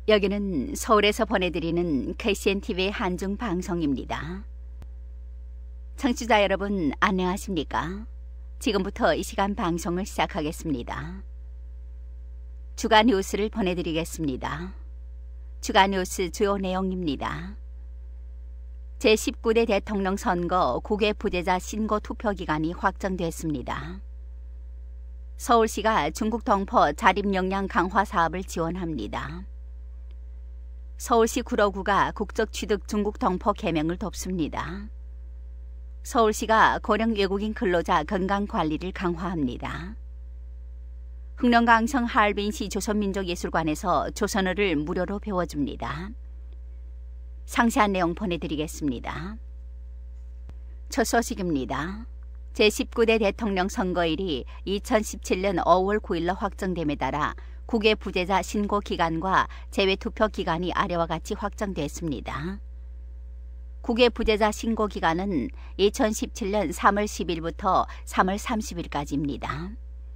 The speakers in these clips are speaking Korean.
여기는 서울에서 보내드리는 KCNTV의 한중 방송입니다. 청취자 여러분 안녕하십니까? 지금부터 이 시간 방송을 시작하겠습니다. 주간 뉴스를 보내드리겠습니다. 주간 뉴스 주요 내용입니다. 제19대 대통령 선거 국외 부재자 신고 투표 기간이 확정됐습니다. 서울시가 중국 동포 자립 역량 강화 사업을 지원합니다. 서울시 구로구가 국적 취득 중국 동포 개명을 돕습니다. 서울시가 고령 외국인 근로자 건강관리를 강화합니다. 흥령강성 하얼빈시 조선민족예술관에서 조선어를 무료로 배워줍니다. 상세한 내용 보내드리겠습니다. 첫 소식입니다. 제19대 대통령 선거일이 2017년 5월 9일로 확정됨에 따라 국외 부재자 신고 기간과 재외투표 기간이 아래와 같이 확정됐습니다. 국외 부재자 신고 기간은 2017년 3월 10일부터 3월 30일까지입니다.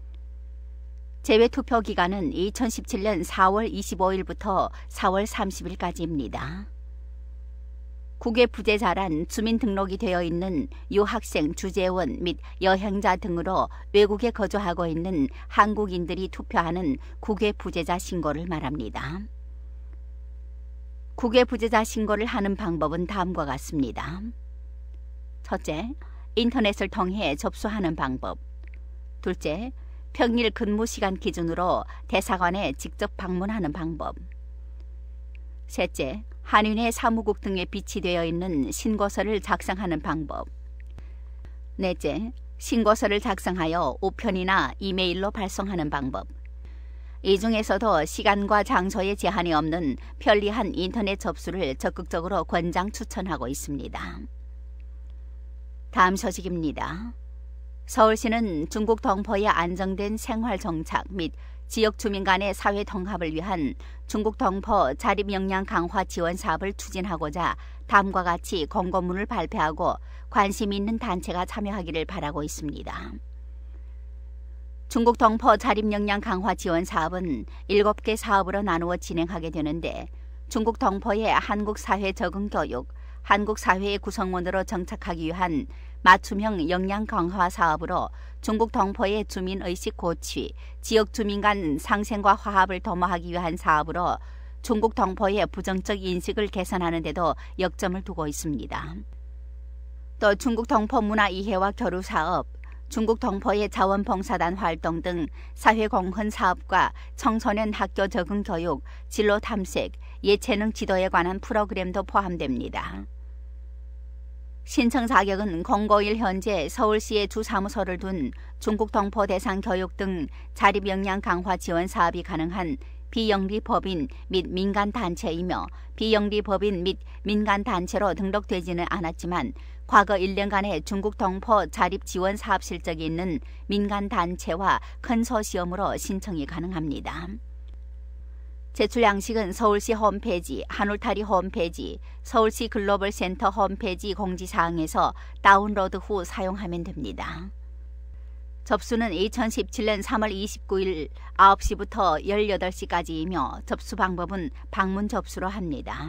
재외투표 기간은 2017년 4월 25일부터 4월 30일까지입니다. 국외 부재자란 주민등록이 되어 있는 유학생, 주재원 및 여행자 등으로 외국에 거주하고 있는 한국인들이 투표하는 국외 부재자 신고를 말합니다. 국외 부재자 신고를 하는 방법은 다음과 같습니다. 첫째, 인터넷을 통해 접수하는 방법. 둘째, 평일 근무 시간 기준으로 대사관에 직접 방문하는 방법. 셋째, 한인회 사무국 등에 비치되어 있는 신고서를 작성하는 방법. 넷째, 신고서를 작성하여 우편이나 이메일로 발송하는 방법. 이 중에서도 시간과 장소에 제한이 없는 편리한 인터넷 접수를 적극적으로 권장 추천하고 있습니다. 다음 소식입니다. 서울시는 중국 동포의 안정된 생활 정착 및 지역 주민 간의 사회 통합을 위한 중국 동포 자립 역량 강화 지원 사업을 추진하고자 다음과 같이 공고문을 발표하고 관심 있는 단체가 참여하기를 바라고 있습니다. 중국 동포 자립 역량 강화 지원 사업은 7개 사업으로 나누어 진행하게 되는데, 중국 동포의 한국 사회 적응 교육, 한국 사회의 구성원으로 정착하기 위한 맞춤형 역량 강화 사업으로 중국 동포의 주민의식 고취, 지역 주민 간 상생과 화합을 도모하기 위한 사업으로 중국 동포의 부정적 인식을 개선하는 데도 역점을 두고 있습니다. 또 중국 동포 문화 이해와 교류 사업, 중국 동포의 자원봉사단 활동 등 사회공헌 사업과 청소년 학교 적응 교육, 진로 탐색, 예체능 지도에 관한 프로그램도 포함됩니다. 신청 자격은 051 현재 서울시에 주 사무소를 둔 중국 동포 대상 교육 등 자립 역량 강화 지원 사업이 가능한 비영리 법인 및 민간 단체이며, 비영리 법인 및 민간 단체로 등록되지는 않았지만 과거 1년간의 중국 동포 자립 지원 사업 실적이 있는 민간 단체와 컨소시엄으로 신청이 가능합니다. 제출 양식은 서울시 홈페이지, 한울타리 홈페이지, 서울시 글로벌 센터 홈페이지 공지사항에서 다운로드 후 사용하면 됩니다. 접수는 2017년 3월 29일 9시부터 18시까지이며 접수 방법은 방문 접수로 합니다.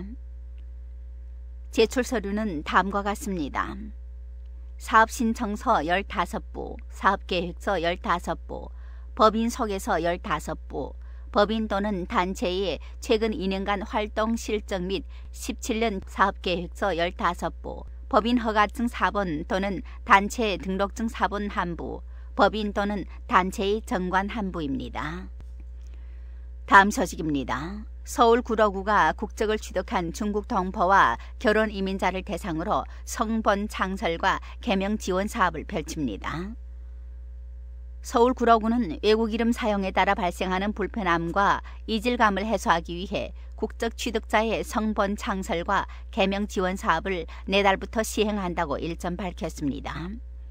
제출 서류는 다음과 같습니다. 사업신청서 15부, 사업계획서 15부, 법인 소개서 15부, 법인 또는 단체의 최근 2년간 활동 실적 및 17년 사업계획서 15부, 법인 허가증 4번 또는 단체 등록증 4번 1부, 법인 또는 단체의 정관 1부입니다. 다음 소식입니다. 서울 구로구가 국적을 취득한 중국 동포와 결혼 이민자를 대상으로 성본 창설과 개명 지원 사업을 펼칩니다. 서울 구로구는 외국 이름 사용에 따라 발생하는 불편함과 이질감을 해소하기 위해 국적 취득자의 성본 창설과 개명 지원 사업을 내달부터 시행한다고 일전 밝혔습니다.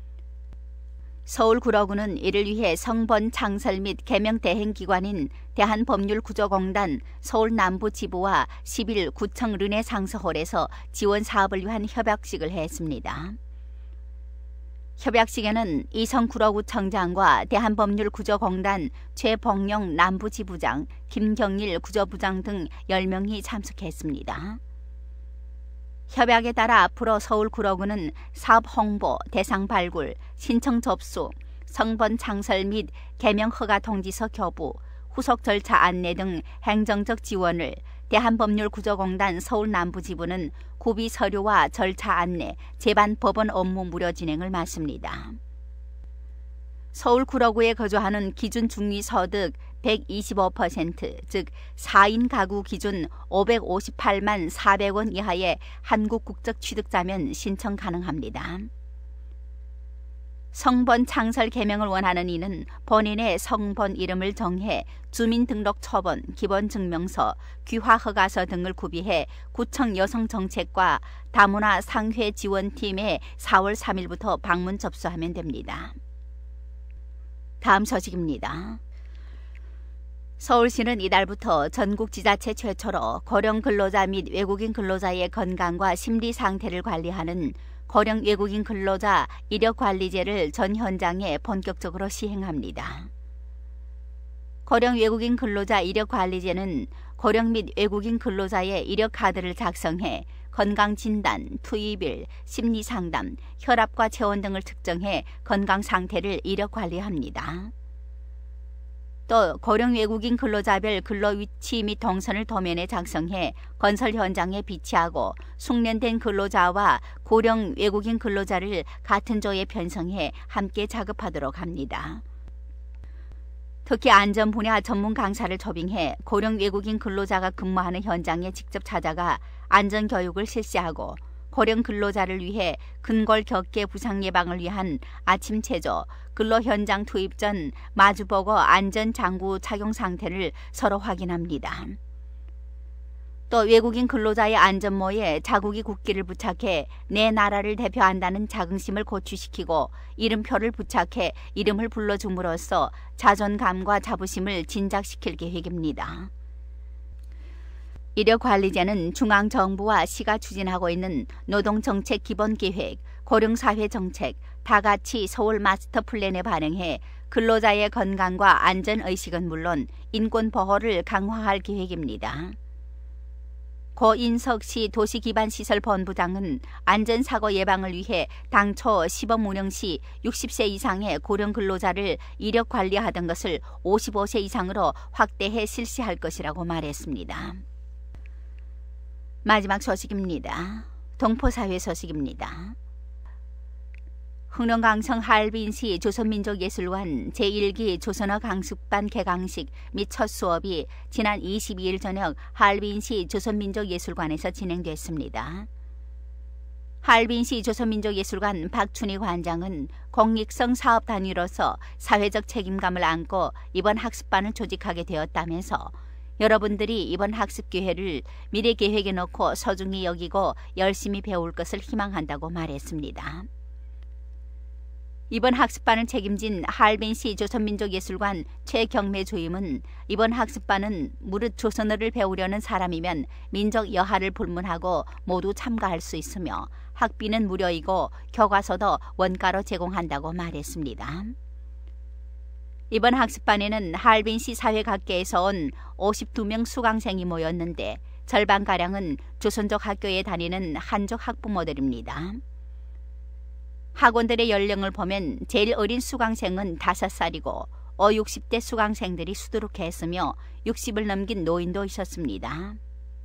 서울 구로구는 이를 위해 성본 창설 및 개명 대행기관인 대한법률구조공단 서울 남부지부와 10일 구청 르네상스홀에서 지원 사업을 위한 협약식을 했습니다. 협약식에는 이성구로구 청장과 대한법률구조공단 최봉영 남부지부장, 김경일 구조부장 등 10명이 참석했습니다. 협약에 따라 앞으로 서울구로구는 사업 홍보, 대상 발굴, 신청 접수, 성번 창설 및 개명 허가 통지서 교부, 후속 절차 안내 등 행정적 지원을, 대한법률구조공단 서울남부지부는 구비 서류와 절차 안내, 재반 법원 업무 무료 진행을 맡습니다. 서울구로구에 거주하는 기준 중위소득 125%, 즉 4인 가구 기준 558만 400원 이하의 한국 국적 취득자면 신청 가능합니다. 성본 창설 개명을 원하는 이는 본인의 성본 이름을 정해 주민등록초본, 기본증명서, 귀화허가서 등을 구비해 구청 여성정책과 다문화 상회지원팀에 4월 3일부터 방문 접수하면 됩니다. 다음 소식입니다. 서울시는 이달부터 전국 지자체 최초로 고령 근로자 및 외국인 근로자의 건강과 심리 상태를 관리하는 고령 외국인 근로자 이력관리제를 전 현장에 본격적으로 시행합니다. 고령 외국인 근로자 이력관리제는 고령 및 외국인 근로자의 이력카드를 작성해 건강진단, 투입일, 심리상담, 혈압과 체온 등을 측정해 건강 상태를 이력관리합니다. 또 고령 외국인 근로자별 근로위치 및 동선을 도면에 작성해 건설 현장에 비치하고 숙련된 근로자와 고령 외국인 근로자를 같은 조에 편성해 함께 작업하도록 합니다. 특히 안전 분야 전문 강사를 초빙해 고령 외국인 근로자가 근무하는 현장에 직접 찾아가 안전교육을 실시하고 고령 근로자를 위해 근골격계 부상 예방을 위한 아침 체조, 근로 현장 투입 전 마주보고 안전장구 착용 상태를 서로 확인합니다. 또 외국인 근로자의 안전모에 자국이 국기를 부착해 내 나라를 대표한다는 자긍심을 고취시키고 이름표를 부착해 이름을 불러줌으로써 자존감과 자부심을 진작시킬 계획입니다. 이력관리제는 중앙정부와 시가 추진하고 있는 노동정책 기본계획, 고령사회정책, 다같이 서울 마스터플랜에 반영해 근로자의 건강과 안전의식은 물론 인권보호를 강화할 계획입니다. 고인석시 도시기반시설본부장은 안전사고 예방을 위해 당초 시범 운영 시 60세 이상의 고령 근로자를 이력 관리하던 것을 55세 이상으로 확대해 실시할 것이라고 말했습니다. 마지막 소식입니다. 동포사회 소식입니다. 흥룡강성 하얼빈시 조선민족예술관 제1기 조선어 강습반 개강식 및 첫 수업이 지난 22일 저녁 하얼빈시 조선민족예술관에서 진행됐습니다. 하얼빈시 조선민족예술관 박춘희 관장은 공익성 사업 단위로서 사회적 책임감을 안고 이번 학습반을 조직하게 되었다면서 여러분들이 이번 학습 기회를 미래 계획에 넣고 소중히 여기고 열심히 배울 것을 희망한다고 말했습니다. 이번 학습반을 책임진 하얼빈시 조선민족예술관 최경매 주임은 이번 학습반은 무릇 조선어를 배우려는 사람이면 민족 여하를 불문하고 모두 참가할 수 있으며 학비는 무료이고 교과서도 원가로 제공한다고 말했습니다. 이번 학습반에는 하얼빈시 사회 각계에서 온 52명 수강생이 모였는데 절반가량은 조선족 학교에 다니는 한족 학부모들입니다. 학원들의 연령을 보면 제일 어린 수강생은 5살이고 60대 수강생들이 수두룩했으며 60을 넘긴 노인도 있었습니다.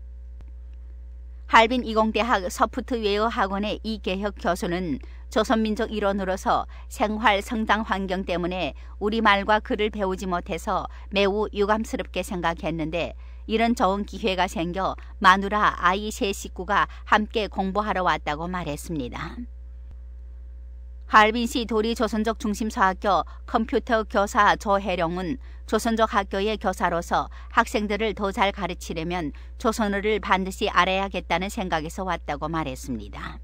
하얼빈 이공대학 소프트웨어 학원의 이계혁 교수는 조선민족 일원으로서 생활 성당 환경 때문에 우리말과 글을 배우지 못해서 매우 유감스럽게 생각했는데 이런 좋은 기회가 생겨 마누라 아이 세 식구가 함께 공부하러 왔다고 말했습니다. 하얼빈시 도리 조선족 중심소학교 컴퓨터 교사 조혜령은 조선족 학교의 교사로서 학생들을 더 잘 가르치려면 조선어를 반드시 알아야겠다는 생각에서 왔다고 말했습니다.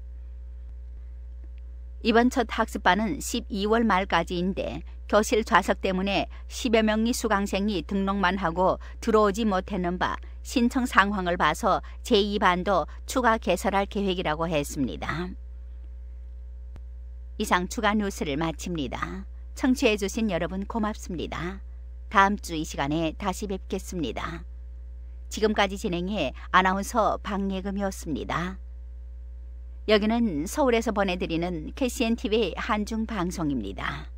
이번 첫 학습반은 12월 말까지인데 교실 좌석 때문에 10여 명의 수강생이 등록만 하고 들어오지 못했는 바 신청 상황을 봐서 제2반도 추가 개설할 계획이라고 했습니다. 이상 추가 뉴스를 마칩니다. 청취해주신 여러분 고맙습니다. 다음 주 이 시간에 다시 뵙겠습니다. 지금까지 진행해 아나운서 박예금이었습니다. 여기는 서울에서 보내드리는 KCNTV 한중방송입니다.